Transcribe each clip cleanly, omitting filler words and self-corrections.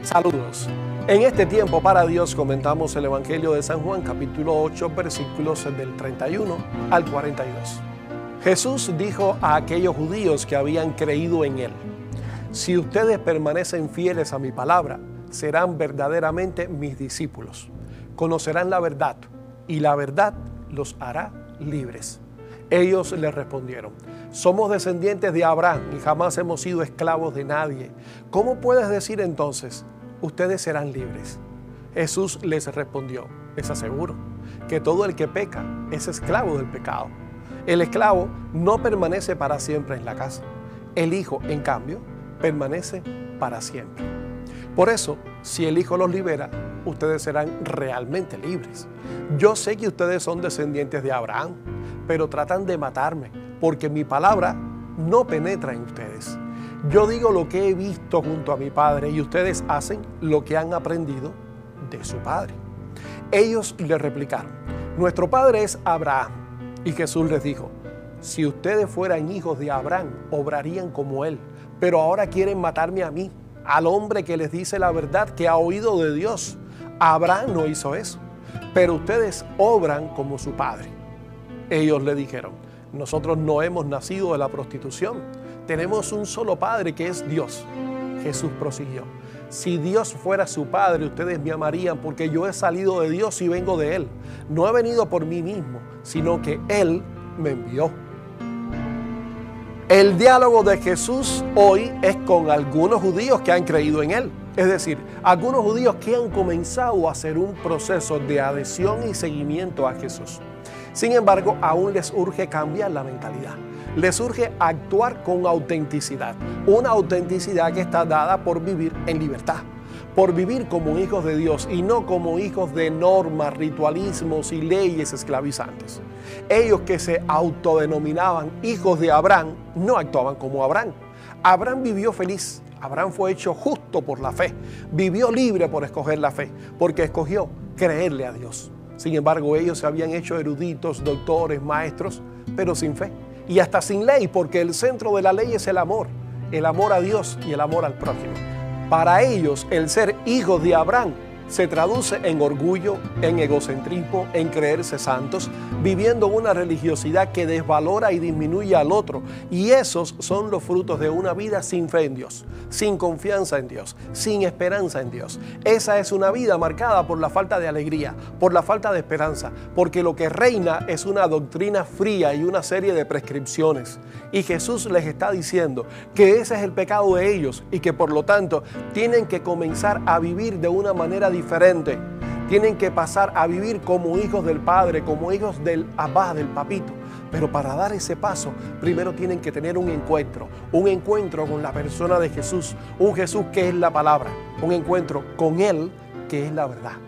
Saludos. En este tiempo para Dios comentamos el Evangelio de San Juan, capítulo 8, versículos del 31 al 42. Jesús dijo a aquellos judíos que habían creído en Él: si ustedes permanecen fieles a mi palabra, serán verdaderamente mis discípulos. Conocerán la verdad y la verdad los hará libres. Ellos le respondieron: somos descendientes de Abraham y jamás hemos sido esclavos de nadie. ¿Cómo puedes decir entonces, ustedes serán libres? Jesús les respondió: les aseguro que todo el que peca es esclavo del pecado. El esclavo no permanece para siempre en la casa. El Hijo, en cambio, permanece para siempre. Por eso, si el Hijo los libera, ustedes serán realmente libres. Yo sé que ustedes son descendientes de Abraham, pero tratan de matarme, porque mi palabra no penetra en ustedes. Yo digo lo que he visto junto a mi Padre y ustedes hacen lo que han aprendido de su Padre. Ellos le replicaron: nuestro Padre es Abraham. Y Jesús les dijo: si ustedes fueran hijos de Abraham, obrarían como él, pero ahora quieren matarme a mí, al hombre que les dice la verdad que ha oído de Dios. Abraham no hizo eso, pero ustedes obran como su padre. Ellos le dijeron: nosotros no hemos nacido de la prostitución, tenemos un solo Padre que es Dios. Jesús prosiguió: si Dios fuera su Padre, ustedes me amarían, porque yo he salido de Dios y vengo de Él. No he venido por mí mismo, sino que Él me envió. El diálogo de Jesús hoy es con algunos judíos que han creído en Él. Es decir, algunos judíos que han comenzado a hacer un proceso de adhesión y seguimiento a Jesús. Sin embargo, aún les urge cambiar la mentalidad. Les urge actuar con autenticidad. Una autenticidad que está dada por vivir en libertad. Por vivir como hijos de Dios y no como hijos de normas, ritualismos y leyes esclavizantes. Ellos que se autodenominaban hijos de Abraham no actuaban como Abraham. Abraham vivió feliz. Abraham fue hecho justo por la fe. Vivió libre por escoger la fe, porque escogió creerle a Dios. Sin embargo, ellos se habían hecho eruditos, doctores, maestros, pero sin fe. Y hasta sin ley, porque el centro de la ley es el amor a Dios y el amor al prójimo. Para ellos, el ser hijos de Abraham se traduce en orgullo, en egocentrismo, en creerse santos, viviendo una religiosidad que desvalora y disminuye al otro. Y esos son los frutos de una vida sin fe en Dios, sin confianza en Dios, sin esperanza en Dios. Esa es una vida marcada por la falta de alegría, por la falta de esperanza, porque lo que reina es una doctrina fría y una serie de prescripciones. Y Jesús les está diciendo que ese es el pecado de ellos y que por lo tanto tienen que comenzar a vivir de una manera diferente. Tienen que pasar a vivir como hijos del Padre, como hijos del Abba, del Papito. Pero para dar ese paso, primero tienen que tener un encuentro con la persona de Jesús, un Jesús que es la palabra, un encuentro con Él que es la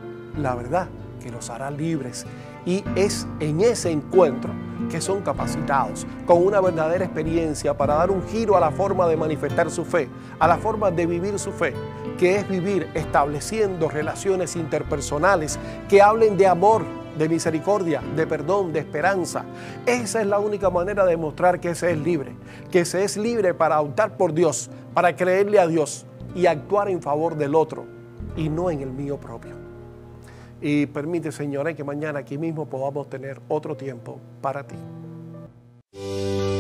verdad que los hará libres. Y es en ese encuentro que son capacitados con una verdadera experiencia para dar un giro a la forma de manifestar su fe, a la forma de vivir su fe, que es vivir estableciendo relaciones interpersonales que hablen de amor, de misericordia, de perdón, de esperanza. Esa es la única manera de mostrar que se es libre, que se es libre para optar por Dios, para creerle a Dios y actuar en favor del otro y no en el mío propio. Y permite, Señor, que mañana aquí mismo podamos tener otro tiempo para ti.